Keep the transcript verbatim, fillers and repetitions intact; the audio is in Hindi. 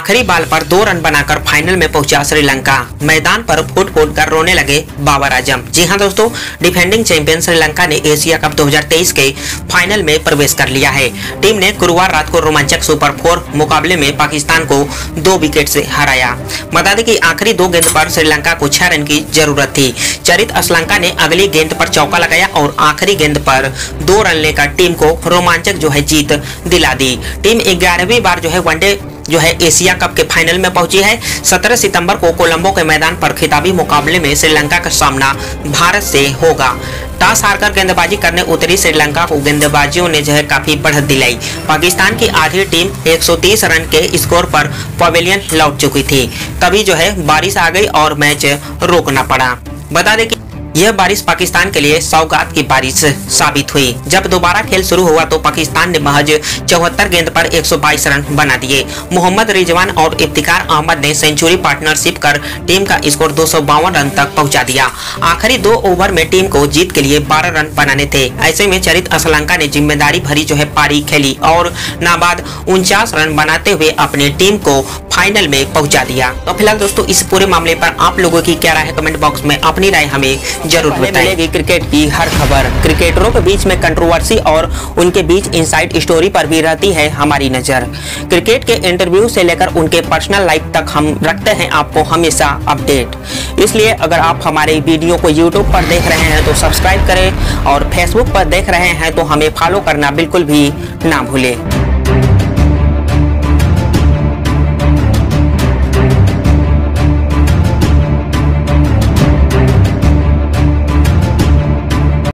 आखिरी बॉल पर दो रन बनाकर फाइनल में पहुंचा श्रीलंका। मैदान पर फुट फुट कर रोने लगे बाबर आजम। जी हां दोस्तों, डिफेंडिंग चैंपियन श्रीलंका ने एशिया कप दो हज़ार तेईस के फाइनल में प्रवेश कर लिया है। टीम ने गुरुवार रात को रोमांचक सुपर फोर मुकाबले में पाकिस्तान को दो विकेट से हराया। बता दें कि आखिरी दो गेंद पर श्रीलंका को छह रन की जरूरत थी। चरित असलंका ने अगली गेंद पर चौका लगाया और आखिरी गेंद पर दो रन लेकर टीम को रोमांचक जो है जीत दिला दी। टीम ग्यारहवीं बार जो है वनडे जो है एशिया कप के फाइनल में पहुंची है। सत्रह सितंबर को कोलंबो के मैदान पर खिताबी मुकाबले में श्रीलंका का सामना भारत से होगा। टॉस हारकर गेंदबाजी करने उतरी श्रीलंका को गेंदबाजियों ने जो है काफी बढ़त दिलाई। पाकिस्तान की आधी टीम एक सौ तीस रन के स्कोर पर पवेलियन लौट चुकी थी। तभी जो है बारिश आ गई और मैच रोकना पड़ा। बता दें कि यह बारिश पाकिस्तान के लिए सौगात की बारिश साबित हुई। जब दोबारा खेल शुरू हुआ तो पाकिस्तान ने महज चौहत्तर गेंद पर एक सौ बाईस रन बना दिए। मोहम्मद रिजवान और इफ्तिकार अहमद ने सेंचुरी पार्टनरशिप कर टीम का स्कोर दो सौ बावन रन तक पहुंचा दिया। आखिरी दो ओवर में टीम को जीत के लिए बारह रन बनाने थे। ऐसे में चरित असलंका ने जिम्मेदारी भरी जो है पारी खेली और नाबाद उनचास रन बनाते हुए अपनी टीम को फाइनल में पहुंचा दिया। तो फिलहाल दोस्तों, इस पूरे मामले पर आप लोगों की क्या राय है कमेंट बॉक्स में अपनी राय हमें जरूर बताइए। क्रिकेट की हर खबर, क्रिकेटरों के बीच में कंट्रोवर्सी और उनके बीच इनसाइड स्टोरी पर भी रहती है हमारी नजर। क्रिकेट के इंटरव्यू से लेकर उनके पर्सनल लाइफ तक हम रखते हैं आपको हमेशा अपडेट। इसलिए अगर आप हमारे वीडियो को यूट्यूब पर देख रहे हैं तो सब्सक्राइब करें और फेसबुक पर देख रहे हैं तो हमें फॉलो करना बिल्कुल भी ना भूलें।